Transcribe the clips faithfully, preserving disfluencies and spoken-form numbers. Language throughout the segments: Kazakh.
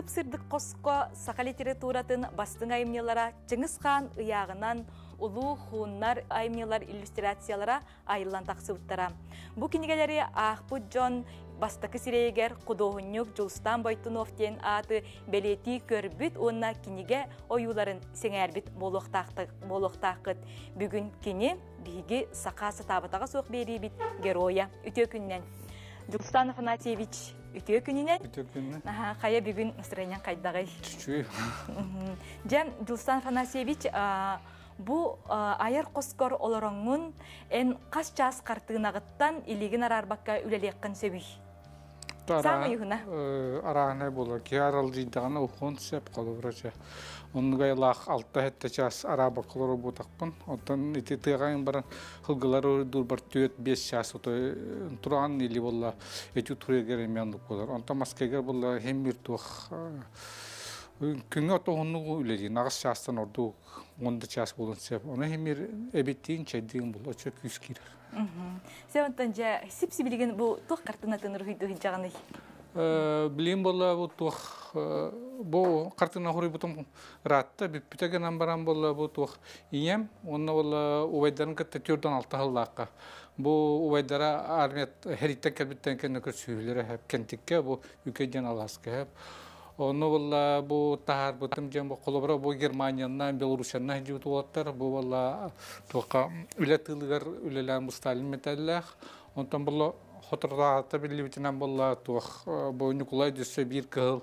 сып-сырдык коско сака литературатын бастың аймнелара Чыңгыз хан ыягынан улуу хууннар аймнелар иллюстрациялара айылан таксыбыттара. Бу кинигелери Ахпут Жон бастакы сирейгер Кудоһуннук Жулстан Бойтунов тен аты белети көрбүт онна киниге оюларын сеңербит болуктакыт. Бүгүн кини биги сакасы табатага соқ берибит героя үтө күннен. Жулстан Афанасьевич үтө күнүнен. Үтө күнүнен. Аха, кая бүгүн настроение кайдагай. Чүчү. Жан Жулстан Афанасьевич бу айыр коскор олороңун эн кас час картыгынагыттан илигин арарбакка үлелеккан сөбүй. Самый юна. Араны болар. Киарал жидагана ухун сеп калыбырача. Онугай лах алты хетте час араба колору бутакпын. Оттан ити тыгайын баран хылгылары дурбар төт беш час ото туран или болла эти турегер эмяндык болар. Онтан маскегер болла хеммир тух күнгө отоғынығы үледі, нағыз шастан орды онды час болын сеп. Оны хемер әбеттейін чәйдеген бұл, оча күз керер. Сәуінтан жа, сіп-сібілген бұл тұқ қартынатын ұрғыды жағаны? Білейін бола бұл тұқ, бұл қартына құры бұтым ратты, бүттеген амбаран бола бұл тұқ ием, оны бола ұвайдарын кітті түрден алты ғылдаққа. Бұл ұвайдара армет хәриттен кәлбіттен кәнекір сүйілері әп кәнтікке, бұл үкеден аласқы әп. Onu valla bu tahar bıtım cem bu kolabora bu Germaniyandan Belarusyandan hicret olatlar bu valla toka ületilgar ülelen bu Stalin metaller ondan valla hatırlatta belli bitiren valla tok bu Nikolay Düsse bir kıl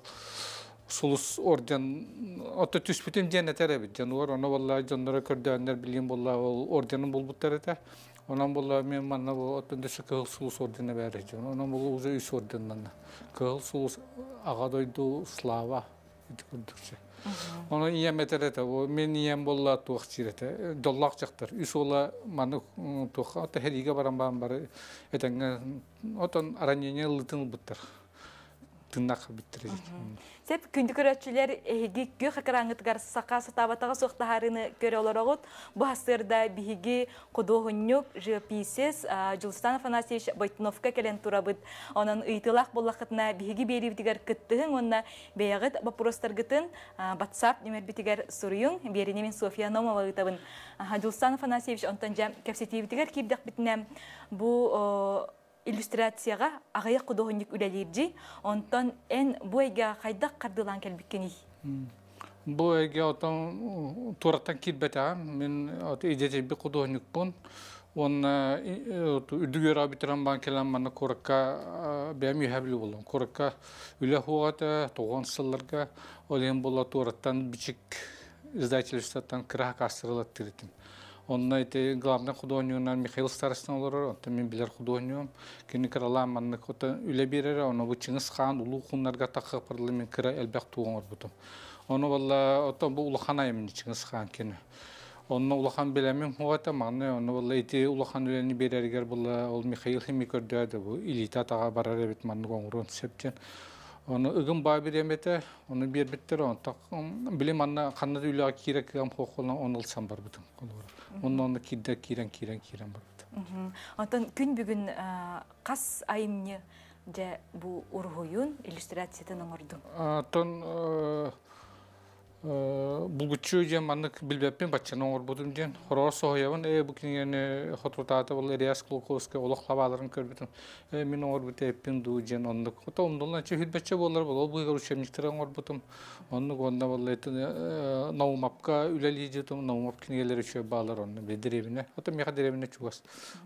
sulus orden oto tüsbitim cennetere bit canlar onu valla canlara kördenler bileyim valla ordenin bulbutları da ondan valla men manna bu oto Düsse kıl sulus ordene vereceğim ondan valla uza üç ordenden kıl sulus Ağadoydu slava itikurdukça. Onu iyi meterete o men iyem bolla tuğçirete dollak çaktır. Üs ola manı tuğ ata heriga baran baran bar eten oton aranyenye lıtın bitter. Tınnak bittirecek. Sep kündük öğretçiler ehigi gök hakarangıtgar sakası tabatağa soğtaharını göre olarak bu hasırda bihigi Kudohunyuk Живописец Жулстан Афанасьевич Бойтуновка келен турабыт. Onun ыйтылақ боллақытына бихиги берибдигер кыттыгын, онна бейағыт вопростар гытын WhatsApp номер битигер суруюн, беринемен София Номова гытабын. Жулстан Афанасьевич онтан жам кепсетибдигер кибдек битнем bu иллюстрацияға ағайық Кудоһуннук үлелерді, онтан ән bu әйге қайдақ қардылан кәлбіккені? Bu әйге отан тураттан кирбетағам. Мен идеті бір Кудоһуннук бұн. Оны үдігер абитеран бан келен маны коракка бәм үйәбілі болым. Коракка үлі хуғаты, тоғын сылларға олен бола тураттан бичік издательствоттан кірақ астырылат тіретім. Онна ите главный художникнан Михаил Старостин олар, онта мен билер художником. Кені кірала манны кота үле берері, оны бұл Чыңгыз хан улу хуннарға тақы пырлы мен кіра әлбәқ туғын орбутым. Оны валла ота бұл улахан айымын Чыңгыз хан кені. Оны улахан белемем хуғата маңны, оны валла ите улахан үлені берергер бұлла ол Михаил хеми көрдеді, бұл илита таға барар әбет манны қоңырын септен. Onu ıgın bağ bir emete, onu bir bittir on. Bilim anna kanada ülağı kire kıram hoğulan on alsam var bütün. Onun onda kirde kiren kiren kiren var bütün. Ondan gün bugün kas ayımını de bu urhuyun illüstrasyatını ordum. Ondan bulgutçu jem anlık bilbepin başçana olur budum jen. Horor soğuyavan e bu kiniyene hotrutata ol Elias Klukovski olaq lavaların körbütüm. E min olur bute epin du jen onluk. Ota ondan çe hütbetçe bolar bol. Bu görüşemliklerin olur butum. Onluk onda vallahi naumapka ülelijitum naumap kiniyeleri şöyle bağlar onu bedirevine. Ota meha derevine çugas.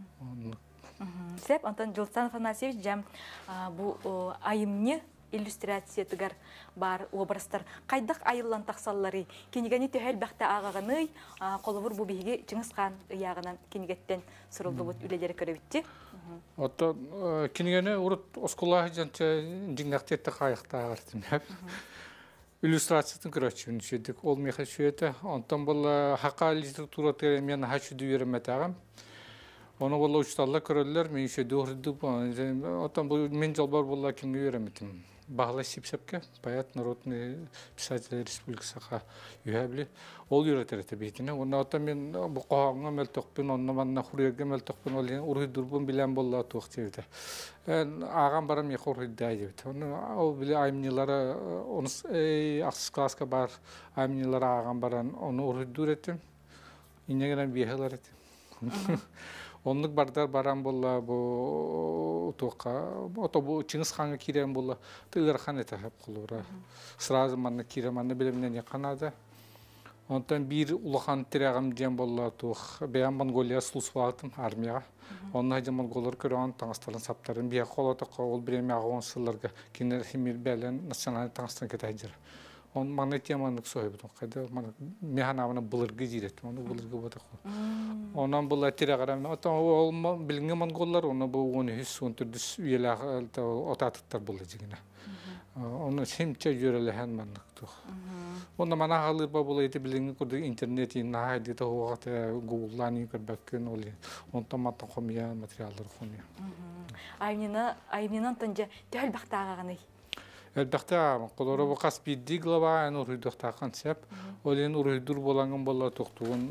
Sep ondan Жулстан Афанасьевич jam bu ayımını иллюстрация тыгар бар образдар кайдак айыллан таксаллары кинигени төһәл бәхтә агаганы колыбыр бу биге Чыңгыз хан ягынан кинигеттен сурулды бут үлеләре көрөбитти. Ото кинигени урут оскулах жанча жиңнактетте кайыкта агартым. Иллюстрациятын көрөчүн шедик ол меха шөйте онтон бул хака литература теремен хачу дүйөрөмөтагам. Onu valla uçtallar körüller mi işe doğrudu bu. Otan bu men jalbar valla kimge öğremedim. Бағла Сипсепке, Паят Народный писатель республикасыға үйәбілі. Ол үйретереті бейтіне. Оны ота мен бұл қоғаңға мәлтоқпен, онына манна құрыерге мәлтоқпен ол ұрғыдырбын білен болла туық деді. Ағам барам еқі ұрғыдды деді. Оны ол біле аймнилары, ақсыз класқа бар аймнилары ағам баран, оны ұрғыдыр етім. Инегенен бейхелер етім. Онлық бардар баран болла, бұл туаққа, ото бұл Чингис ханға кирен болла, тығыр хан еті әп құлыра. Сразу манна кирен, манна білімнен еқанады. Онтан бір ұлақан тірәғым ден болла туақ, бәян Монголия сұлыс бағытым армияға. Онна хәден монголар көріған таңыстарын саптарын, бия қолы тұққа ол біреме ағуан сылларға, кенер хемир бәлін национальный таңыстан кет әйдері. Он маңна теманық сой бұдың қайды, механ авына бұлырғы жирет, оны бұлырғы бұдық. Онан бұл әттері қарамын, ол білінгі монголлар, оны бұл он үш он төрт үйелі отатықтар бұлы жегіне. Оны семче жүрелі hän маңнық тұқ. Онда мана қалыр ба бұл әйті білінгі көрді интернет ең нағайды да оғаты Google-ланы көрбәккен олы. Онда маттан қомия материалдар қомия. Айнынан тұнжа төл бақтағағаны? Әлбәқті қолары бұл қас бейді глава ән ұрыйдықта қансеп. Олен ұрыйдыр болаңын бола тұқтуын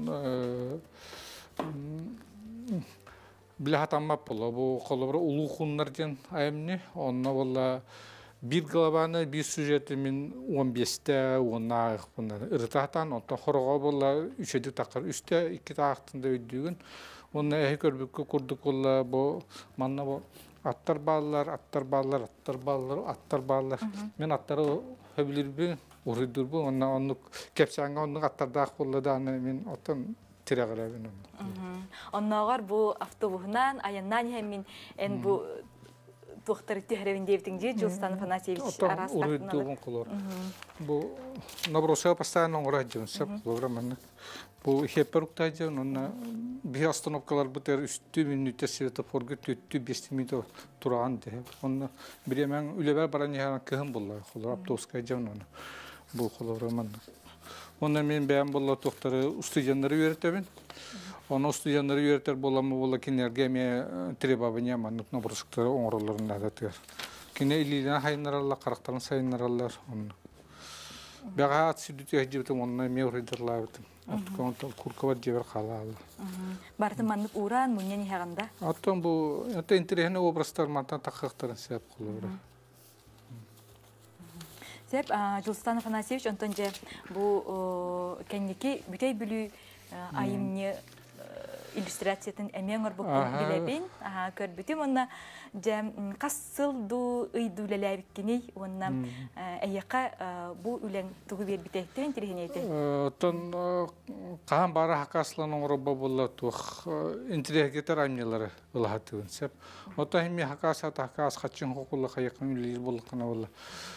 білі хатамап бола. Бұл қолары ұлы құнлардан айымны. Онына бола bir главаны, bir сюжеті мен он бесте, он ағық бұндар. Үртақтан, онтан қорға бола үшеді тақыр. Үсте екі тақтында өйдігін. Оны әйі көрбікке көрдік ола бұл манна бұл. Аттар балалар, аттар балалар, аттар балалар, аттар балалар. Мен аттары хөбілер бі, ұрыдыр бі. Оны кепсаңға оның аттардақ болды да, мен оттан тірі қарабын. Оннағар бұл автобусынан, аяннан хәмін ән бұл туқтары түйіревін дептің де, Жылстан Афанасьевич арас тақтыналар. Ұрыдыр бұн қолар. Бұл набросыға пастайын оңыра жауын сәп қолар мәні. Бұл хеппер ұқтайды, оны бір остановкалар бұтыр үсті минуты светофорға төтті бесті минуты тұраған де. Оны бір емен үлебер баран ехана кіғын болар, қолар автобусқа жауын оны. Бұл қолар мәні. Оны мен бәйін болар тоқтары студенттері өретемін. Оны студенттері өретер боламы бола кенерге ме требабыне мәнік набырсықтары оңырыларына дәтігер. Кене иліліне хайынаралар, қарақтарын сайынаралар. Бәға ат сүдіті әжібітім, онына ме ұрыдырлар бітім. Куркавар жебер қала алды. Барды маңнық ұран, мұнен еғанда? Аттан бұл, интерехіне обрастар мантан таққықтарын сәп қылы Сәп, Жылстан Афанасьевич, онтан же бұл кәнеке бүтей бүлі айымне иллюстрациятын әмен ұрбықпын білебен. Көрбітім, онна қасылду ұйду ләләбіккеней, онна әйеқа бұл үләң тұғы бер бітәйті интерехіне еті? Оттан қаған бары хақасылының ұрыба болы тұқ интерехетер әмнелері ұлағатығын сәп. Оттан хеме хақасаты хақас қатшын құқылы қайықын үлейір болыққана болы.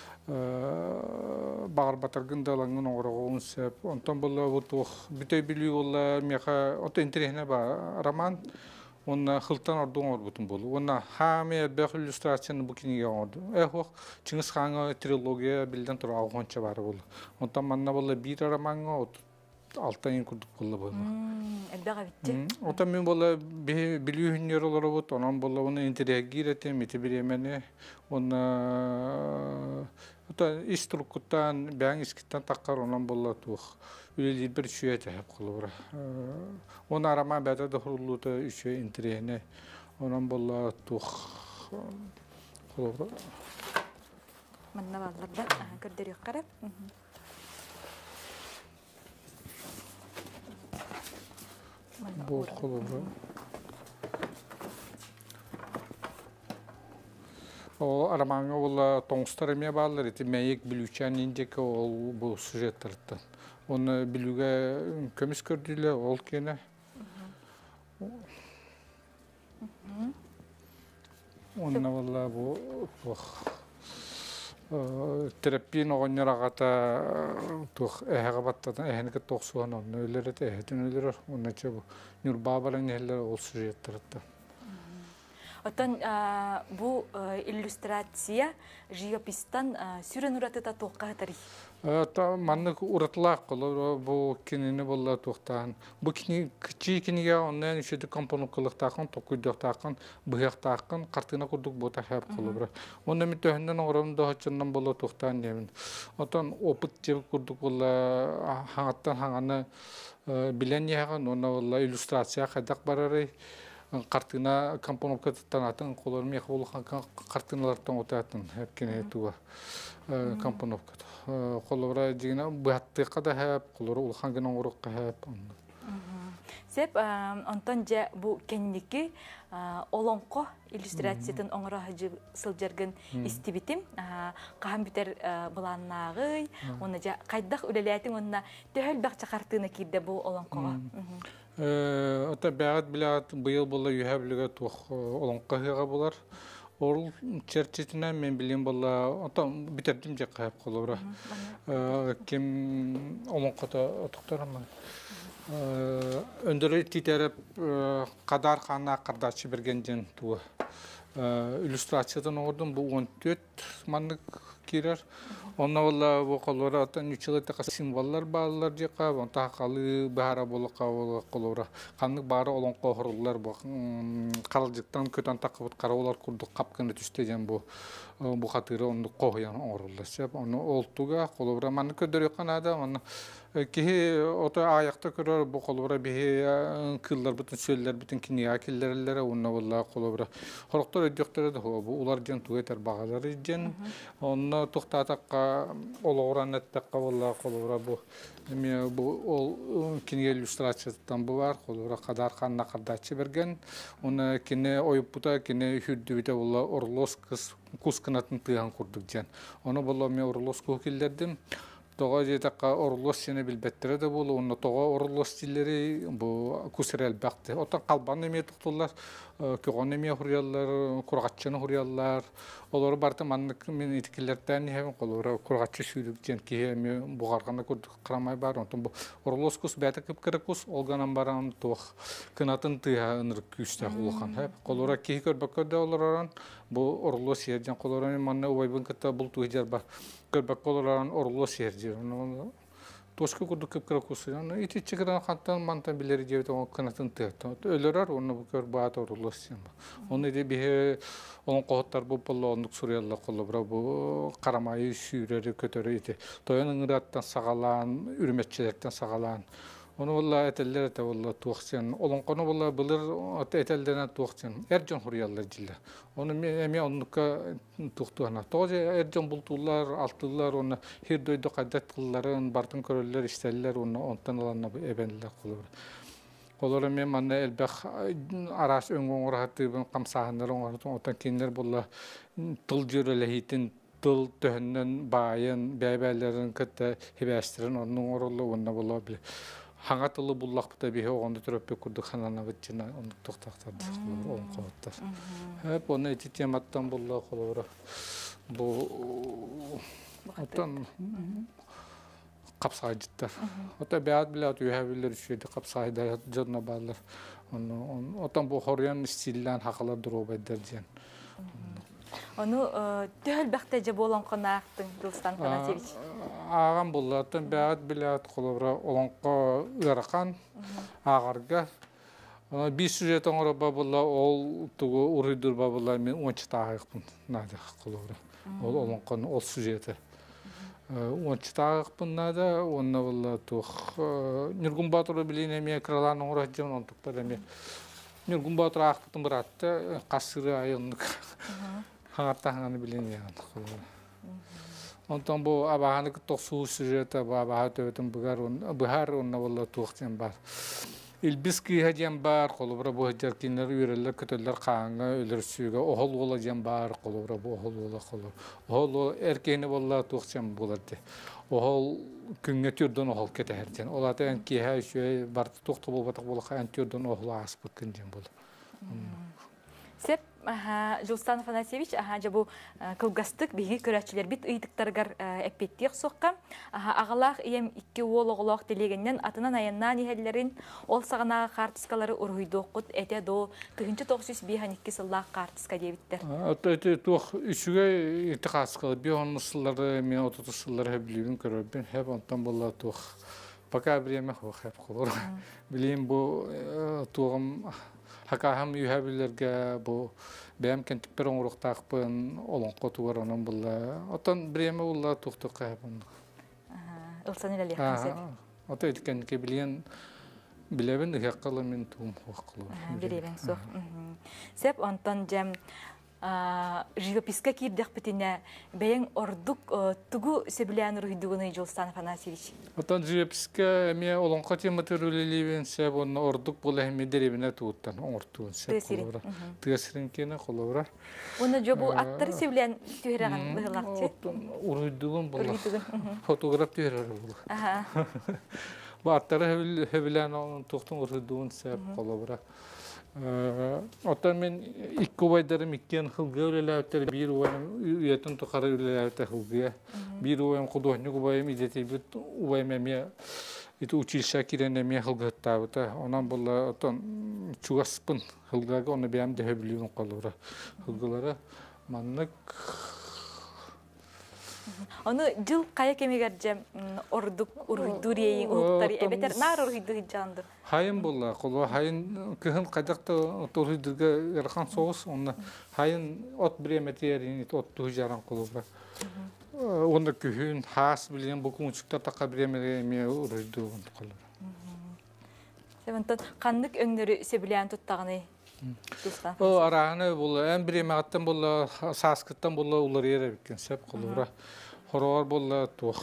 Бағыр батыргын далаңын оңырағуын сәп. Онтан болы бұтық бүтей білі олы меқа ота интерехіне ба роман Онна хылтан ордуң орбутун болу. Онна хаме бәқ иллюстрацияны бүкінеге орду. Әхуқ Чингис ханға трилогия білден тұра ауғанча бары болу. Онтан манна болу бір араманға алтан ең күрдік болу болу. Әлбәға бітті? Онтан мен болу білі үйінер олар бұд. Онан болу оны интерегир етем, еті бір емені. Онна иструктан, бәң искіттен таққар онан болу туық. Үлелер бір шүйеті әп қылы бұра. Оны арама бәді де құрылуды үші интерегіне. Онан болу туық қылы бұра. Манна балларда көрдері қарап. Бұл қылы бұра. Ол арамаңа ол тоңыстарыме балыр, еті мәйек білучан ендекі ол бұл сюжеттірді. Оны білуге көміс көрділі, ол кені. Онына болла бұл терапиян оғаннер ағата әйіға баттадан әйінікі тоқсуған оны өлер еті, әйітін өлер. Оны че бұл нүрба балың нәлер ол сюжеттірді. Оттан бұл иллюстрация живопистан сүрен ұраты та тоққа ғатарый? Та маннык уратлаак колор бу кинини болла туктан. Бу кини кичи киниге оннан үшөдү компоновкалыктакын, токуйдактакын, быяктакын картына курдук бота хап колор. Онда ми төһөндөн оромдо хачындан болла туктан демин. Отон опыт жеп курдук болла хаңаттан хаңаны билен яган, онда болла иллюстрация кайдак барары. Картина компоновка танатын колор мех болгон картиналардан отатын хеп кине туа компоновка. Колора дигина баттыкка да хеп, колора улхан гына урукка хеп. Сеп онтон же бу кенники олонко иллюстрациятын оңора хажы сылжаргын истибитим компьютер буланнагы оны же кайдак үлелетин онна төхөл бакча картына кирде бу олонкога. Ата бәгат билат быйыл була юһәблеге тух олонкага булар. Ол черчетине мен билем була ата битердим же кайып колора. Ким олонката токторамы. Өндөрө титереп кадар хана кардачы бергенден туа. Иллюстрациядан ордун бу он төрт мандык кирер. Онна валла бу колора atan үч жылы така символлар баалар жака, онта калы бара болука колора. Канды бары олонко хорлар бу калжыктан көтөн такып караолар курдук капканы түстеген бу бу хатыры онду коян орулдашып, оны олтуга колора маны көдөрө канада, оны ки ото аякта көрөр бу колора бе кыллар бүтүн сөйлөр бүтүн киния киллерлер онна валла колора. Хороктор өдөктөр да бу улар жан туетер багалары жан онна токтатакка ологоранаттакка валла колора бу эме бу ол киния иллюстрациядан бу бар колора кадар ханна кардачы берген оны кине оюпута кине хүддүбүтө валла орлос кыз кусканатын тыган курдук жан. Оны валла ме орлос кокилдердим. Тоға жетаққа орлос сені білбеттері де болу, оны тоға орлос стилleri bu kusirel baktı. Otan kalban emeye tutular, köğün emeye huriyallar, kurgatçını huriyallar. Oları barda manlık men etikillerden hem kolora kurgatçı süydükçen ki hem bu garganda kıramay bar. Ondan bu orlos kus beta kıp kırıkus olganan baran toğ kınatın tığa ınırık küste olgan. Hep kolora ki körbakörde olaran bu orlos yerden kolora manna uvaybın kıta bul tuğjar bar. Körbak olaran orlos yerdir. Toşku kurdu kıp kırıkus. İti çıkıran kantan mantan bileri cevde o kınatın tığa. Ölürer onu bu kör bağat orlos yerdir. Onu de bir onun kohotlar bu palla onluk Suriyalla kolobra bu karamayı süreri kötörü iti. Toyanın ırattan sağalan, ürmetçilerden sağalan. Onu valla eteller ete valla tuğçen. Olun konu valla bilir etellerine tuğçen. Ercan huriyallar cilla. Onu eme onlukka tuğtuğuna. Toğca ercan bultuğlar, altıllar, onu her doydu kaydet kılların, bartın körüller, isterler, onu ondan alanına ebenler kolobra. Kolora men manna elbek aras öngön rahatı ben kamsahanlar oňartyn otan kinler bolla tıl jörelehitin tıl töhünden bayın bäbälerin kötte hebästirin onun orullu onda bolla bile. Haňa tyly bullakda bir onda töröp kurduk hanana bitjina onu toktaktardy on kawatlar. Hep onu etitiyamattan bolla kolora. Bu otan kapsayıcılar. Hatta beyaz bile atıyor hevilerüşüydü kapsayıda canına bağlar. Onu otan bu horyan stillen hakalar durup ederken. Onu töhül baktaca bolan konaqtın Ruslan Panasevich. Ağam bullatın beyaz bile at kolora olanqa ırakan ağarga. Bir süjet oňra babula ol tugu uridur babula men onçı taýypyn nada kolora. Ol olanqan ol süjeti. Onçtaq bunlarda onna valla tuh Nurgun Batur'u bilene me kralan uğraşacağım on tuktar me Nurgun Batur aqtım bırattı qasırı ayınlık hatta hanı bilene yani. Ondan bu abahanı tosu sujeta bu abahat ötüm bugar on buhar onna valla tuğçam bar. İlbiski hacem bar kolubra bu hajar kinler üreller kötüller qaňa öler süýge ohol bolajam bar kolubra bu ohol bola kolur. Ohol erkeğini valla tuğçam bolardy. Ohol küňe türden ohol keterden. Olatan ki ha şöý bar tuğtu bolbatyk bolqa türden ohol asyp gitken bol. Sep Жылстан Афанасьевич, аха, бу кылгастык биги көрәчилер бит ыйдыктаргар эппеттиек соққа. Ағалақ ием икки уолоғылоқ делегеннен атынан аяннан ихеллерин ол сағанаға қартыскалары ургуйду оқыт әте до тыгынчы тоғыз жүз бихан икки сыллақ қартыска дебиттер. Әте тоқ үшіге итіқасқалы бион сыллары мен отыз сыллары білуін көрөбін. Хәп онтан болла тоқ. Пока время хоқ хәп қолыр. Білейін бұл тоғым Хакахам үйәбілерге бұл бәйім кәнтікпер оңырықтақпын олың қотуғар оның бұлла. Отан біреме бұлла тұқтыққа әбін. Үлсан елі қансет. Ота еткенке білген білебін ұяққалы мен туым қоққылы. Білебін соқ. Сәп онтан жәм живописқа кирдек бітіне бәйін ордук тугу сөбілән ұрғыдығыны Жылстан Афанасьевич. Отан живописқа әме олыңқа тематыр өлелейбен сәп оны ордук бұл әме деребіне туыттан оңыртуын сәп қолуыра. Тығасырын кені қолуыра. Оны жо бұл аттары сөбілән түйіреген бұғылақчы? Ұрғыдығын бұл. Фотограф түйірері бұл. Бұл аттары хөбілән тұқтың ұрғыдығын сәп қолуыра. Оттан мен икки байдарым иккен хылга өлеләуттер бир уайым уятын тұқары өлеләуттер хылга. Бир уайым құдуғынық уайым идетейбіт уайым әме училища кирен әме хылғыттабыта. Онан бұлла оттан чугаспын хылгага, оны бәйім дәхі білуін қалуыра. Хылгалары маннық. Оны жыл қая кемегер жем ордук ургуйдур ейін ұлттары әбетер нар ургуйду жанды? Хайын болла, қолуа хайын кіхін қайдақта ургуйдурға әрқан соғыс, оны хайын от бір әметерін от тұғы жаран қолуға. Оны күйін хас білген бұл күншіктар таққа бір әметерін ургуйдуғын қолуға. Себентон, қандық өңдері сөбілен тұттағыны? О, арағыны бұл, ән бір әмәғаттан бұл, саскыттан бұл ұлар ер әбікен сәп қолуға. Хорор болла тух.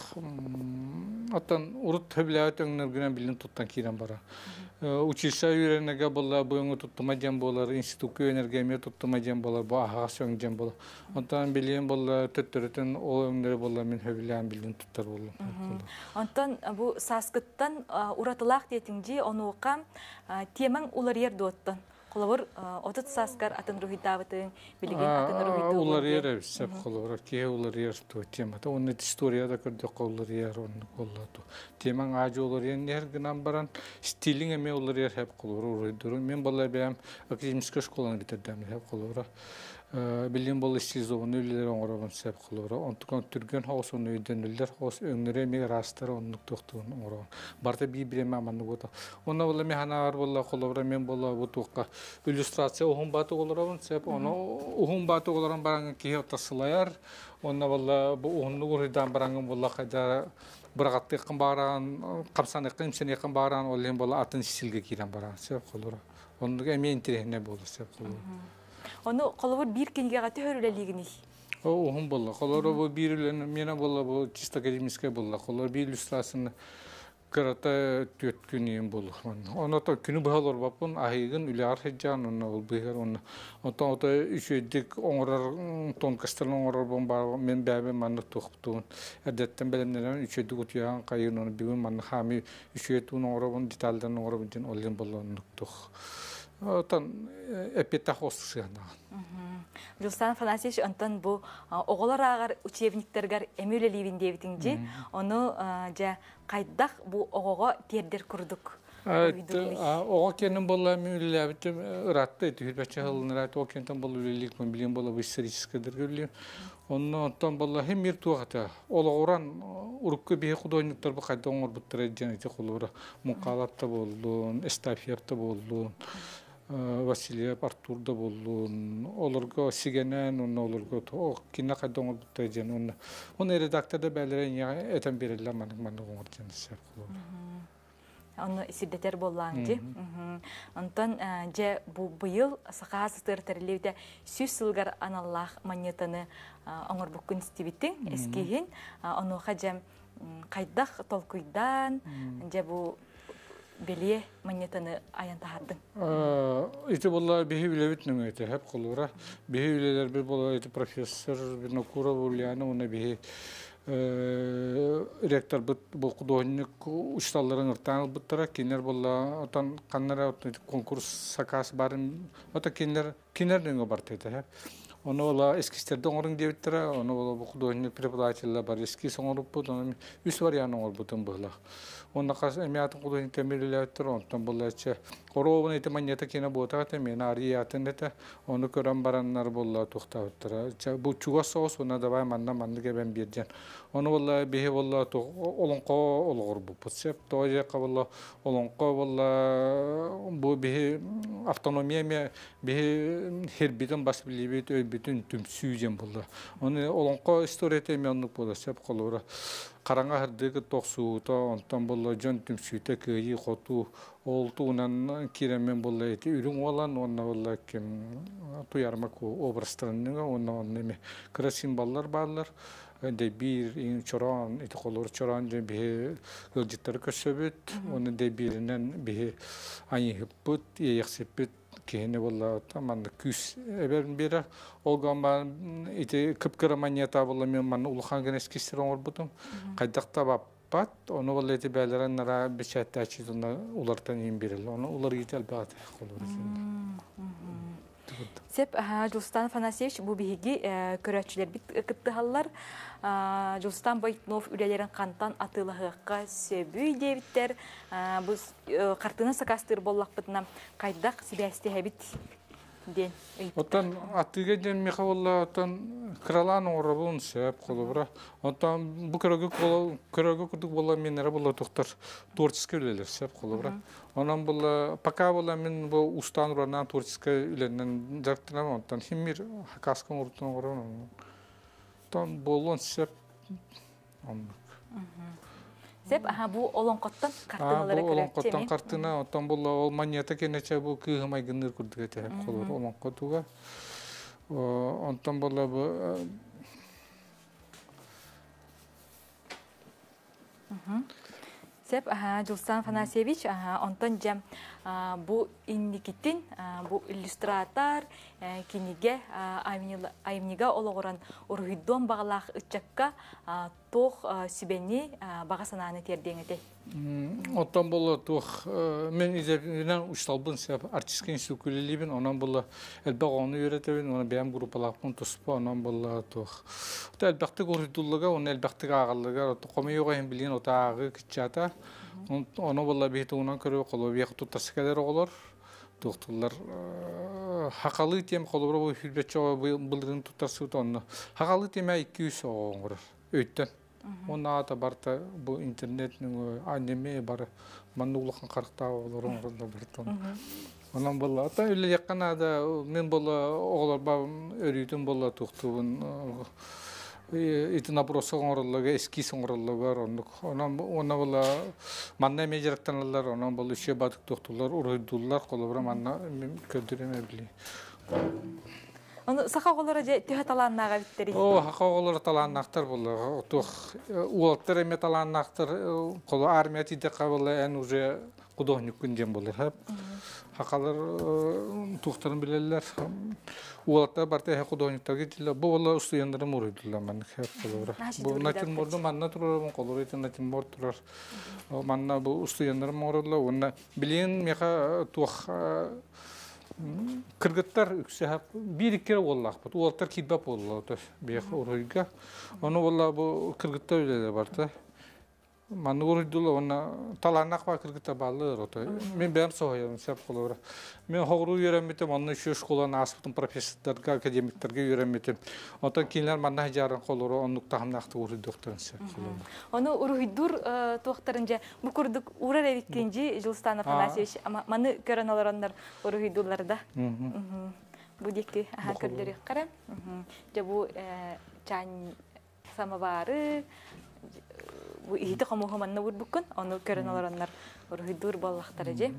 Аттан урут төбләүт өңнәргенә билен туттан кирән бара. Училища үйрәнәгә болла буңы туттымаҗан болар, институтка энергия туттымаҗан болар, бу ага сөңҗән болар. Антан билен болла төттөрөтен о өңнәре болла мен хөбилән билен туттар болла. Антан бу саскыттан уратылак детинҗи оны укам темаң улар ер доттан. Қолавыр отыз саскар атын рухидавытын, білген атын рухидавытын. Олар ер әбісіп қолавыр, ке олар ер темата. Оны историяда көрді қолар ер оны қолату. Темаң ажы олар ер нергінан баран, стилің әме олар ер әп қолавыр ұрайдыру. Мен болай бәйім академическа школаны бітердім әп қолавыр. Білген бол истизовын өлілер оңырабын сәп қолавыр. Онтықан түрген хаос оны өйден өлілер хаос өңірі мег растары онық тоқтығын оңырабын. Барта бей біреме аманны бота. Оны бола механағар бола қолавыр, мен бола бұтуққа иллюстрация оғын баты оларабын сәп. Оны оғын баты оларан бараңын кейі отасылайар. Оны бола оғынны ұрыдан бараңын бола қайда бірағатты еқін бараған, қапсан еқін, имсен еқін бараған, олен бола атын стилге кейден бараған сәп қолавыр. Оны әме интерехіне болды сәп қолавыр. Оны қолавыр бір кенге ғаты өрілелігіні? Оғын болла. Қолавыр бұл бір үлені, мені болла бұл чист академическай болла. Қолавыр бір иллюстрацияны Karata tüyet günüyüm bolu. Ona da günü bağlar babın ahigin üle arhecan ona ol bihar ona. Ota ota üçedik oңrar ton kastalın oңrar bomba men bäbe manı toqtun. Adetten belemden üçedik utyan qayın onu bir manı hami üçetun oңrar bon detaldan oңrar bin ollen bolon toq. Otan epeta hostşana. Жылстан Афанасьевич Антон бу оголар агар учебниктергер эмүлелибин дебитинжи, оны жа кайдак бу огого тердер курдук. Ого кенин болла эмүлелебит ратты түбөчө хылын рат о кентен болу үлелик мен билен болу историческийдер көрүлүм. Онно онтон болла хем мир тугата. Ологоран урукка бие художниктер бу кайда оңор буттар жана колура мукалатта болду, эстафиятта болду. Василиев Артурда болдун. Оларга сигенен, оларга то кине кайдоңор буттайжан. Оны оны редакторда бәлерен я этен берилер маны маны оңоржан сеп. Оны сидетер боллаңжы. Антон же бу быйыл сакасытыр терилевде сүз сылгар аналлах монетаны оңор буккун стибиттин эскиин. Оны хажам кайдах толкуйдан же бу Белие монетаны аянтахардың. Ити болла бихивлевит нөңөйті, хеп қолура. Бихивлелер бір болла ити профессор, бір нокура болияны, оны бихи ректор бұл құдойник ұшталарын ұртаңыл бұттыра. Кенер болла, отан қаннара конкурс сакасы барын, ота кенер кинерден бартайда. Onu ola eskişlerde onun devittere, onu ola bu kuduğunu preparasyonlar var. Eski sonurup bu da üç var yani olur bütün böyle. Onda kas emniyatın kuduğunu temelliler ondan bulaşça. Korowun eti manyata kine bota temen ariyatın ete onu kören baranlar bolla tuhtavtır. Bu çuva sos ona da var manna manlı geben birden. Onu valla bihi valla to olonqo olur bu putsep toje qaballa olonqo valla bu bihi avtonomiya me bihi herbiden bas bilibet bütün tüm süyjen buldu. Onu olonqo istorete menlik buldu sep qolura. Qaranga hırdığı toqsuuta ondan buldu jon tüm süyte kıyı qotu oltuğunan kiremen buldu eti ürün olan onna valla kim tuyarmak obrastranınga onna onneme kıra simbollar barlar. De bir in çoran eti kolor çoran de bir gılcıtları köşebet onu de birinden bir aynı hıpput yaksıpıt kihine valla tamam küs eberin biri o zaman eti kıpkıra manyata valla men man uluhan gene eskiştir olur butum kaydakta bapat onu valla eti beleren nara bir çatta açıdığında ulardan in biril onu ular gitel bat kolor Sep Julstan Fanasiyevич bu bihigi köröççüler bit kıttıhallar. Julstan Baytnov ülelerin kantan atılahıqqa söbüy devitler. Bu kartını sakastır bollak bıtına kaydak sibesti hebit den. Otan atıge den miha valla otan kralan orabun sep kolubra. Otan bu körögü kolu körögü kurduk bolla menere bolla doktor tворческий üleler sep kolubra. Ondan bolla paka bolla men bu ustan ronan tворческий ülenden jaktınam ondan himir hakaskın urtun oran. Otan bollon sep Sep aha bu olonqottan kartınalara köröççü. Bu olonqottan mi? kartına ondan bolla ol manyata keneçe bu kıhımay gınır kurduk ete kolur olonqotuga. Ondan bolla bu Sep aha Julstan Fanasiyevich aha ondan jam bu indikitin bu illüstrator kinige ayımniga oloğuran urhiddon bağlaq ıçakka toq sibeni bağasananı terdeŋete. Ondan bolla toq men izebinen uçtalbın sep artiskin sükulelibin ondan bolla elbaq onu öğretebin onu beğen grupalaqpın tuspa ondan bolla toq. Ta elbaqtı urhiddullaga onu elbaqtı ağallıga qomi yoğayın bilin ota ağı kitçata. Onu bolla bihtuğundan körü qolu biyak tutarsı kadar olur. Doktorlar hakalı tem qolubra bu hürbetçi bıldırın tutarsı onu. Hakalı teme iki yüz oğur. Ötten. Ona da barta bu internetin anneme bar manuluqan qarqta olur orada birton. Ondan bolla ata öyle yakana da men bolla oğlar babam örüytün bolla tuqtuğun İtina burası orallığı eski orallığı onu ona ona bolla manna mecraktanlar ona bolla şey batık doktorlar urudullar kolabra manna köldüreme bili. Onu saqa olara je tühet alannaga bitteri. O haqa olara talannaqtar bolla. Toq ulatlar emet alannaqtar qolo armiyati de qabla en uje qudohni kunjem bolar hep. Haqalar tuqtarın bilerler. Ulatlar barta ha qudohnikta gitilla. Bu bolla ustuyanlara muridullar man hep qolora. Bu natin mordu manna turur qolora etin natin mor turur. Manna bu ustuyanlara morullar. Ona bilin meqa tuq Kırgıtlar yüksek bir iki kere ollak bu. Ulatlar kidbap oldu bir orayga. Onu valla bu Kırgıtlar öyle vardı. Manı oraydılar ona talanak var Kırgıtlar bağlılar o da. Ben benim soğuyum sep kolora. Ben hoğru öğrenmedim onu şu şkolan asıbıtım profesörler akademiklerge öğrenmedim. Ondan kinler manı hacaran kolora onluk tahminakta uğru doktorun sep kolora. Onu uruhidur tuğtarınca bu kurduk uğrar evikinci Julstan Afanasiyevich ama manı gören olanlar uruhidurlarda. Bu deki aha körleri karam. Ja bu çan samavarı bu ihti kamu manna burbukun onu gören olanlar uruhidur ballaqtarıcı.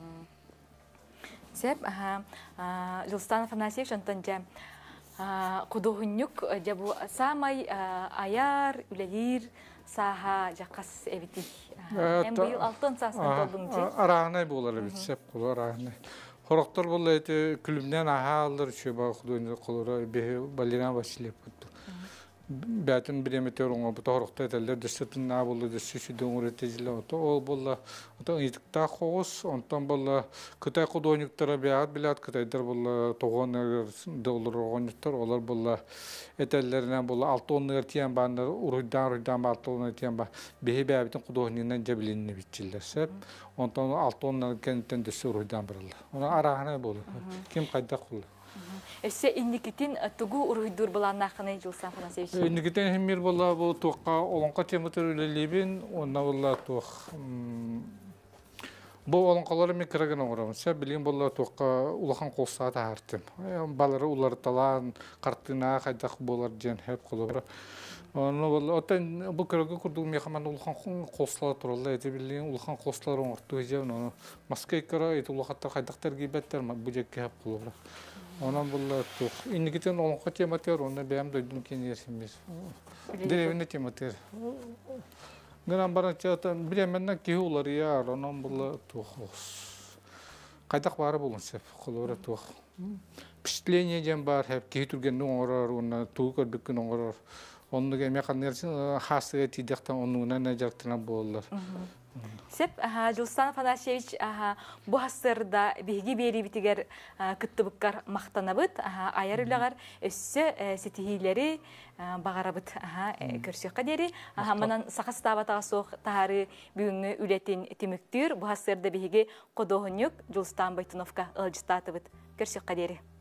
Sep aha Julstan Afanasiyevich ondan kuduhunyuk ja bu samay ayar ülelir saha jakas eviti. Hem bu yıl altın sasında oldunca. Arağına bu olar bit sep kolu arağına. Horoktor bolla eti külümden aha alır şu bak kuduyunca kolora behi balina başlayıp kuttu. бәтін біреметер оңа бұта орықта әтелер дөссетін на болы дөссі шүдің үретежілі оты. Ол болы ұйтықта қоғыз, онтан болы күтай құдойниктары бәғат біләт, күтайдар болы тоғын доллар оғынықтар, олар болы әтелерінен болы алты онығыр тиян бағындар, ұруйдан ұруйдан ба алты онығыр тиян ба бейі бәбітін құдойнигінен жабілініне бітчілер сәп. Онтан алты онығыр кәнттен дөссі ұруйдан бірілі. Оны арағына болы. Кем қайда құлы? Эссе инникитин тугу уруйдур буланнахыны Жылсан Афанасьевич. Инникитин хеммир бола бу туққа олонқа тематыр үлелебин, онна бола туқ. Бу олонқалары мен кіреген оңырамын. Сәп білген бола туққа улахан қолсады артым. Балары улар талан, қартына қайдақ болар жен хеп қолы. Onu valla otan bu kırıkı kurduğum yakaman ulkan koslar turalda eti bildiğin ulkan koslar oңortu hecevin onu maske ikara eti ulakattar kaydaktar gibetler bu jekke hep kulubra. Ondan bulla tuq. İnnikiten olunqa temater onda beğem doydum kendi yersinmiz. Derevine temater. Gınan bana çatan bilemenden ki ular ya ondan bulla tuq. Kaydak barı bulun sep kulubra tuq. Впечатление жем бар hep ki turgennin oңорор ona tuq gördükün oңорor. Onu gelmeye kanırsan hastaya tidaktan onunla ne jaktına bollar. Sep Жылсан Афанасьевич bu hasırda bilgi beri bitiger kıttıbıkkar maqtanabıt ayarılagar össü setihileri bağarabıt körsüqqa deri manan saqas tabatağa soq tahari büyüngü ületin tümüktür bu hasırda bilgi qodoğunyuk Жылстан Baytunovka ılcıstatıbıt körsüqqa deri.